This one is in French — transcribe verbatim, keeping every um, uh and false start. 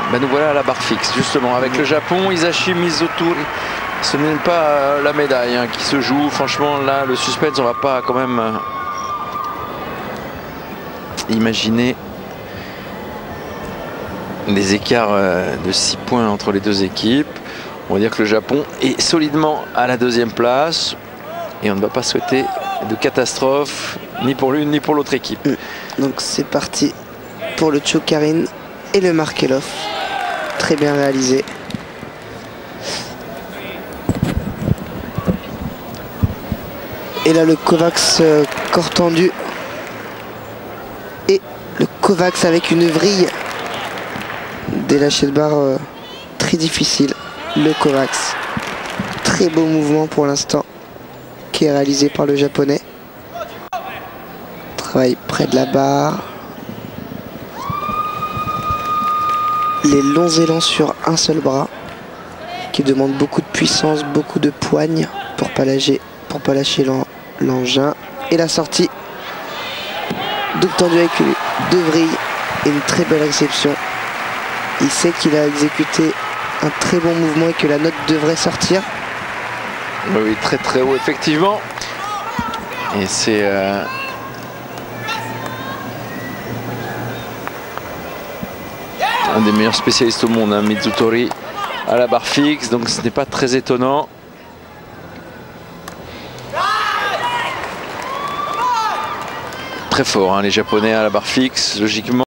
Ben nous voilà à la barre fixe, justement, avec le Japon, Hisashi Mizutori. Ce n'est pas la médaille hein, qui se joue. Franchement, là, le suspense, on va pas quand même euh, imaginer des écarts euh, de six points entre les deux équipes. On va dire que le Japon est solidement à la deuxième place. Et on ne va pas souhaiter de catastrophe, ni pour l'une ni pour l'autre équipe. Donc c'est parti pour le Tchokarin et le Markelov. Très bien réalisé. Et là le Kovacs euh, corps tendu. Et le Kovacs avec une vrille. Des lâchers de barre euh, très difficiles. Le Kovacs. Très beau mouvement pour l'instant. Qui est réalisé par le Japonais. Travail près de la barre. Les longs élans sur un seul bras. Qui demandent beaucoup de puissance, beaucoup de poigne pour pas lâcher, pour pas lâcher l'engin. Et la sortie. Double tendu avec deux vrilles et une très belle réception. Il sait qu'il a exécuté un très bon mouvement et que la note devrait sortir. Oui, très très haut effectivement. Et c'est euh... un des meilleurs spécialistes au monde, hein, Mizutori, à la barre fixe, donc ce n'est pas très étonnant. Très fort, hein, les Japonais à la barre fixe, logiquement.